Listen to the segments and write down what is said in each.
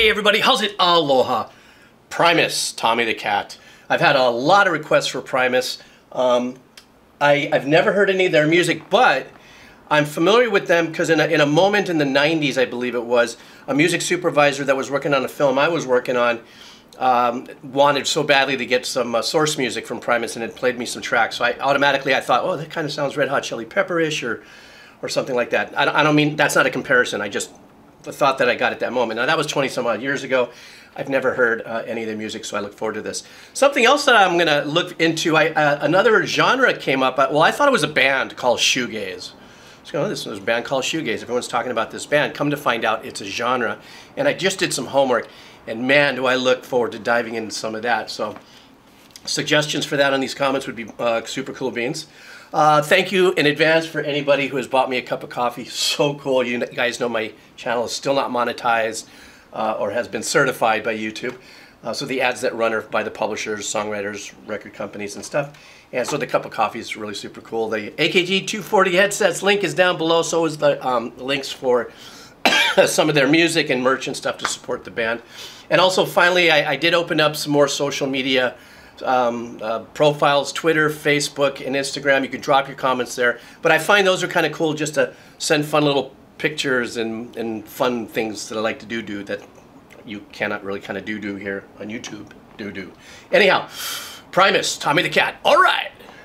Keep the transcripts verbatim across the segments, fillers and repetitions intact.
Hey everybody, how's it? Aloha. Primus, Tommy the Cat. I've had a lot of requests for Primus. Um, I, I've never heard any of their music, but I'm familiar with them because in a, in a moment in the nineties, I believe it was, a music supervisor that was working on a film I was working on um, wanted so badly to get some uh, source music from Primus and had played me some tracks. So I automatically, I thought, oh, that kind of sounds Red Hot Chili Pepper-ish or, or something like that. I don't, I don't mean, that's not a comparison. I just the thought that I got at that moment. Now that was twenty some odd years ago. I've never heard uh, any of their music, so I look forward to this. Something else that I'm going to look into, I, uh, another genre came up. Well, I thought it was a band called shoegaze. So, oh, this is a band called shoegaze. Everyone's talking about this band. Come to find out, it's a genre. And I just did some homework, and man, do I look forward to diving into some of that. So suggestions for that on these comments would be uh, super cool beans. Uh, thank you in advance for anybody who has bought me a cup of coffee. So cool. You guys know my channel is still not monetized uh, or has been certified by YouTube. Uh, so the ads that run are by the publishers, songwriters, record companies and stuff. And so the cup of coffee is really super cool. The A K G two forty headsets link is down below. So is the um, links for some of their music and merch and stuff to support the band. And also finally, I, I did open up some more social media Um, uh, profiles, Twitter, Facebook, and Instagram. You can drop your comments there. But I find those are kind of cool just to send fun little pictures and, and fun things that I like to do do that you cannot really kind of do do here on YouTube. Do do. Anyhow, Primus, Tommy the Cat. All right.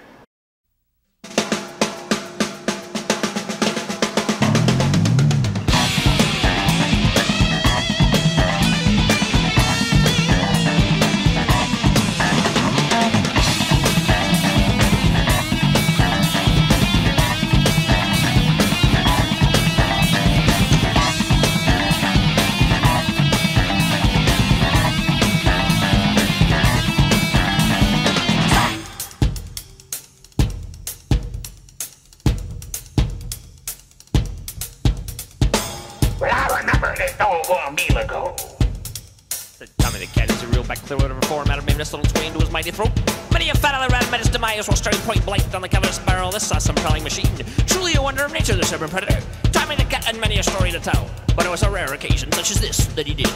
A meal ago. The Tommy the Cat is a real back clear whatever form out of him, this little twin into his mighty throat. Many a fat other rat met his demise while staring point blank on the covetous barrel of this awesome prowling machine. Truly a wonder of nature, this urban predator. Tommy the Cat had many a story to tell, but it was a rare occasion such as this that he did.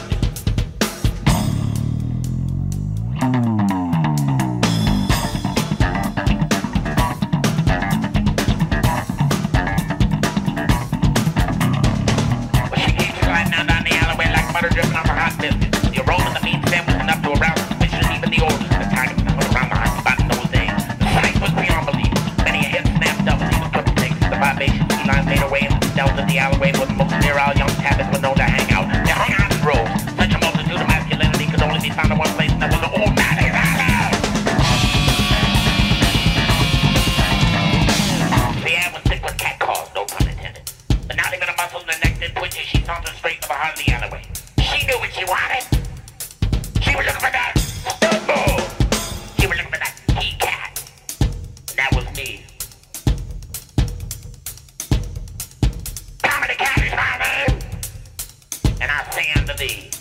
Dripping on the hot biscuit. You're rolling the meat sandwich enough to arouse suspicion, even the order. The time to put around the hot spot in those days. The sight was beyond belief. Many a head snapped up as he was triple takes. The vibration sea lines made away and delved in the alleyway where the most virile young tabbits were known to hang out. They hung out in droves. Such a multitude of masculinity could only be found in one place, and that was the old man. The air was thick with cat calls, no pun intended. But not even a muscle in the neck did twitch as she sauntered straight to the heart of the alleyway. She knew what she wanted. She was looking for that Stumble. She was looking for that key cat. That was me. Tommy the Cat is my name. And I say unto thee.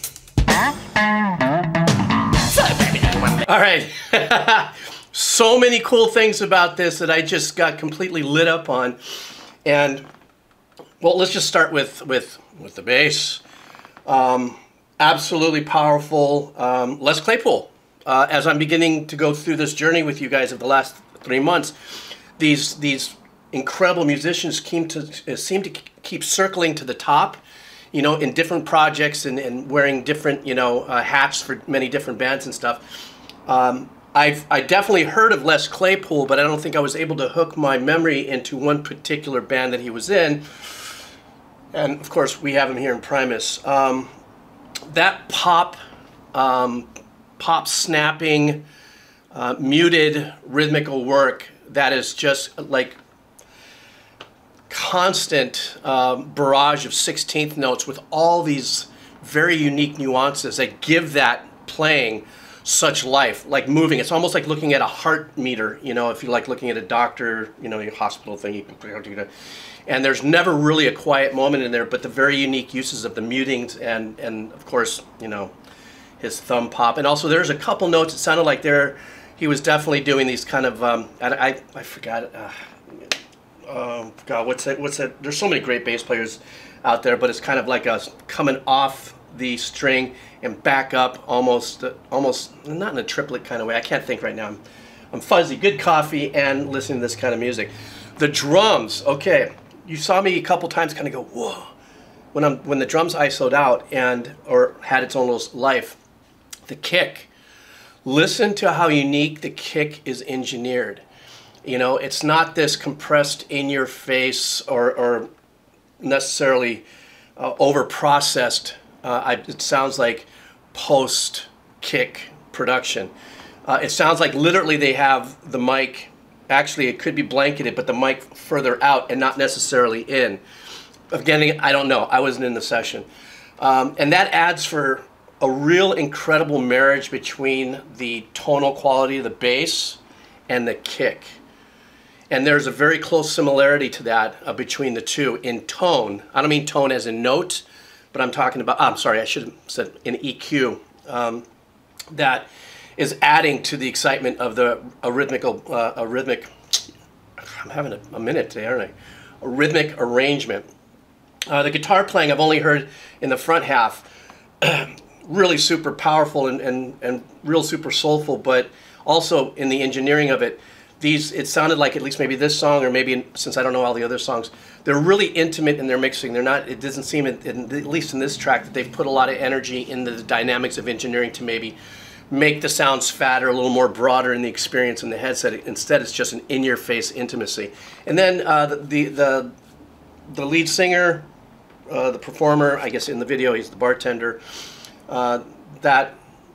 So, baby, that's one thing. All right. So many cool things about this that I just got completely lit up on. And, well, let's just start with, with, with the bass. Um, absolutely powerful. Um, Les Claypool. Uh, as I'm beginning to go through this journey with you guys of the last three months, these these incredible musicians seem to uh, seem to keep circling to the top, you know, in different projects and, and wearing different, you know, uh, hats for many different bands and stuff. Um, I've I definitely heard of Les Claypool, but I don't think I was able to hook my memory into one particular band that he was in. And, of course, we have him here in Primus. Um, that pop, um, pop snapping, uh, muted, rhythmical work that is just like constant um, barrage of sixteenth notes with all these very unique nuances that give that playing such life, like moving. It's almost like looking at a heart meter, you know, if you like looking at a doctor, you know, your hospital thing, you can, and there's never really a quiet moment in there, but the very unique uses of the mutings and, and of course, you know, his thumb pop. And also there's a couple notes, it sounded like there, he was definitely doing these kind of, um, I, I, I forgot, uh, oh God, what's that, what's that, there's so many great bass players out there, but it's kind of like a coming off the string and back up almost, almost not in a triplet kind of way. I can't think right now. I'm, I'm fuzzy. Good coffee and listening to this kind of music. The drums, okay. You saw me a couple times kind of go, whoa. When, I'm, when the drums I S O'd out and, or had its own little life, the kick. Listen to how unique the kick is engineered. You know, it's not this compressed in your face or, or necessarily uh, over processed. Uh, I, it sounds like post kick production. Uh, it sounds like literally they have the mic, actually it could be blanketed, but the mic further out and not necessarily in. Again, I don't know, I wasn't in the session. Um, and that adds for a real incredible marriage between the tonal quality of the bass and the kick. And there's a very close similarity to that uh, between the two in tone. I don't mean tone as in note, but I'm talking about, oh, I'm sorry, I should have said in E Q. Um, that is adding to the excitement of the a rhythmical, uh, a rhythmic, I'm having a, a minute today, aren't I? A rhythmic arrangement. Uh, the guitar playing I've only heard in the front half, really super powerful and, and, and real super soulful, but also in the engineering of it, these, it sounded like at least maybe this song, or maybe in, since I don't know all the other songs, they're really intimate in their mixing. They're not, it doesn't seem, in, in, at least in this track, that they've put a lot of energy in the dynamics of engineering to maybe make the sounds fatter, a little more broader in the experience in the headset. Instead, it's just an in-your-face intimacy. And then uh, the, the, the, the lead singer, uh, the performer, I guess in the video he's the bartender, uh, that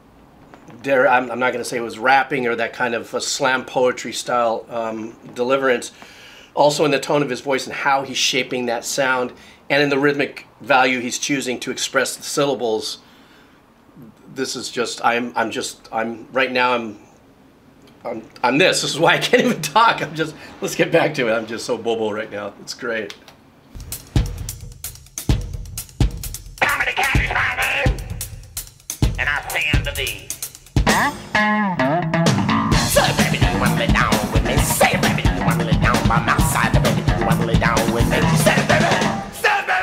there, I'm, I'm not going to say it was rapping or that kind of a slam poetry style um, deliverance, also in the tone of his voice and how he's shaping that sound, and in the rhythmic value he's choosing to express the syllables. This is just, I'm, I'm just, I'm, right now I'm, I'm, I'm this. This is why I can't even talk. I'm just, let's get back to it. I'm just so bobo right now. It's great. Tommy the Cat is my name, and I say unto thee, say, baby, do you want to lay down with me? Say, baby, do you want to lay down by my side? Baby, do you want to lay down with me? Say it, baby. Say it, baby.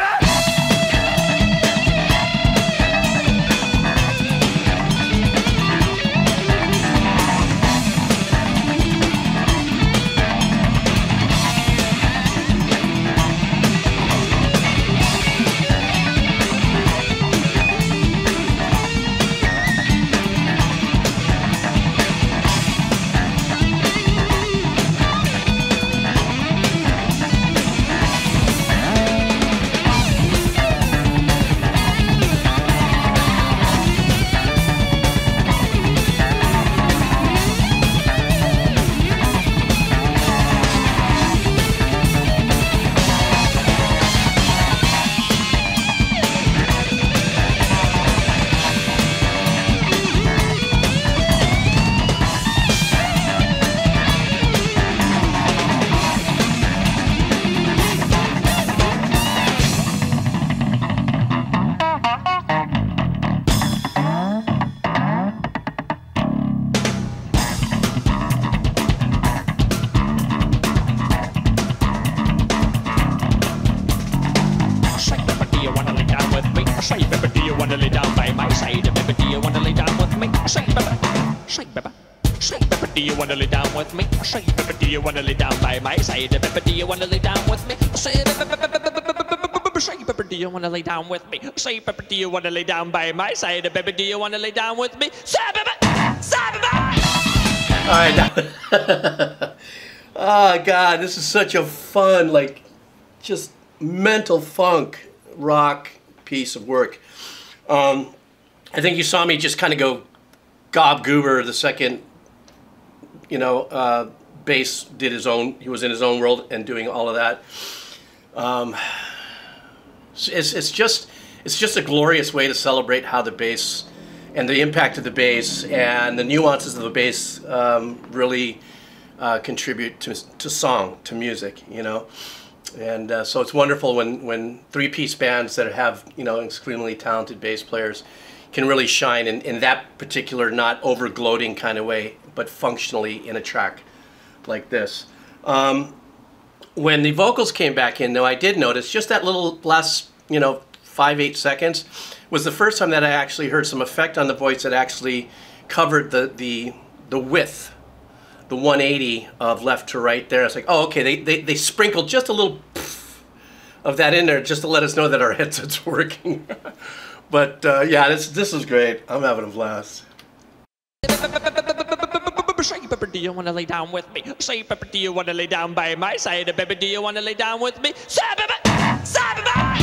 Do you wanna lay down with me? Say, baby, do you wanna lay down by my side? Baby, do you wanna lay down with me? Say, say, baby, do you wanna lay down with me? Say, baby, do you wanna lay down by my side? Baby, do you wanna lay down with me? Say, baby, say, baby. All right, now, oh God, this is such a fun, like, just mental funk rock piece of work. Um, I think you saw me just kind of go gob goober the second, you know, uh, bass did his own, he was in his own world and doing all of that. Um, it's, it's just, it's just a glorious way to celebrate how the bass and the impact of the bass and the nuances of the bass um, really uh, contribute to, to song, to music, you know. And uh, so it's wonderful when, when three-piece bands that have, you know, extremely talented bass players can really shine in, in that particular not over-gloating kind of way, but functionally in a track like this. Um, when the vocals came back in, though, I did notice just that little last, you know, five, eight seconds was the first time that I actually heard some effect on the voice that actually covered the the the width, the one eighty of left to right there. It's like, oh, okay, they, they, they sprinkled just a little of that in there just to let us know that our headset's working. But uh, yeah, this, this is great. I'm having a blast. Say, Pepper, do you want to lay down with me? Say, Pepper, do you want to lay down by my side? Pepper, do you want to lay down with me? Say, Pepper, say, Pepper.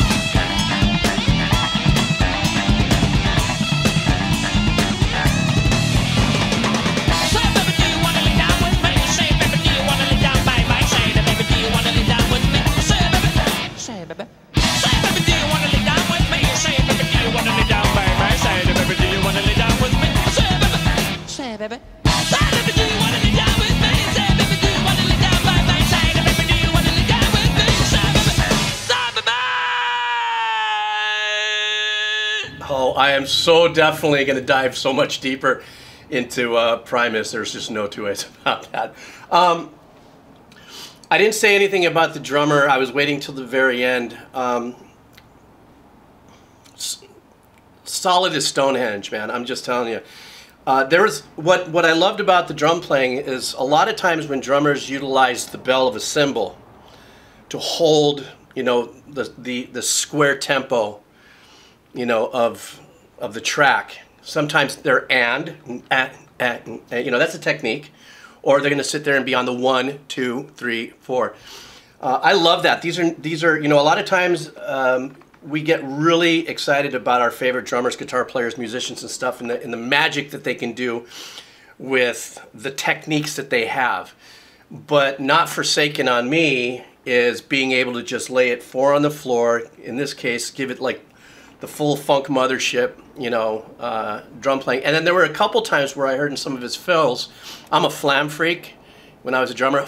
Oh, I am so definitely going to dive so much deeper into uh, Primus. There's just no two ways about that. Um, I didn't say anything about the drummer. I was waiting till the very end. Um, solid as Stonehenge, man. I'm just telling you. Uh, there was what what I loved about the drum playing is a lot of times when drummers utilize the bell of a cymbal to hold, you know, the the the square tempo, you know, of of the track. Sometimes they're and, and, and, and you know, that's a technique, or they're going to sit there and be on the one, two, three, four. Uh, I love that. These are these are you know, a lot of times um, we get really excited about our favorite drummers, guitar players, musicians, and stuff, and the and the magic that they can do with the techniques that they have. But not forsaken on me is being able to just lay it four on the floor. In this case, give it like the full funk mothership, you know, uh, drum playing. And then there were a couple times where I heard in some of his fills, I'm a flam freak when I was a drummer.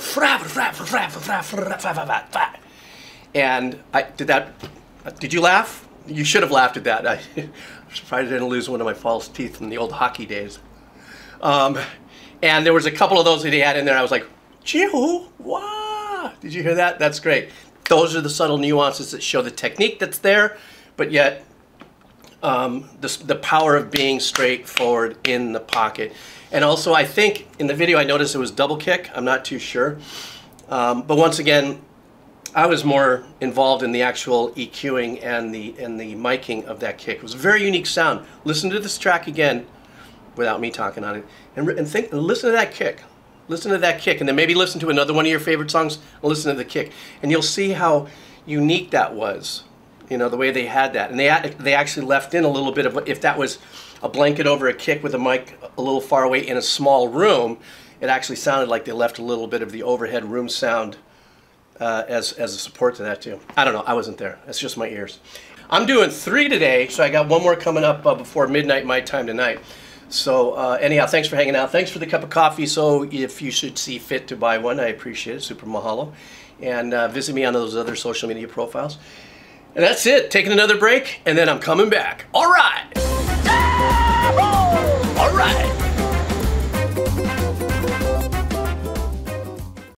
And I did that. Did you laugh? You should have laughed at that. I, I'm surprised I didn't lose one of my false teeth from the old hockey days. Um, and there was a couple of those that he had in there. I was like, Jill, wow. Did you hear that? That's great. Those are the subtle nuances that show the technique that's there, but yet um, the, the power of being straightforward in the pocket. And also, I think in the video I noticed it was double kick. I'm not too sure. Um, but once again, I was more involved in the actual EQing and the and the miking of that kick. It was a very unique sound. Listen to this track again, without me talking on it, and and think, listen to that kick, listen to that kick, and then maybe listen to another one of your favorite songs and listen to the kick, and you'll see how unique that was. You know, the way they had that, and they they actually left in a little bit of what, if that was a blanket over a kick with a mic a little far away in a small room, it actually sounded like they left a little bit of the overhead room sound. Uh, as, as a support to that too. I don't know, I wasn't there. That's just my ears. I'm doing three today, so I got one more coming up uh, before midnight my time tonight. So uh, anyhow, thanks for hanging out. Thanks for the cup of coffee. So if you should see fit to buy one, I appreciate it. Super mahalo. And uh, visit me on those other social media profiles. And that's it. Taking another break, and then I'm coming back. All right. All right.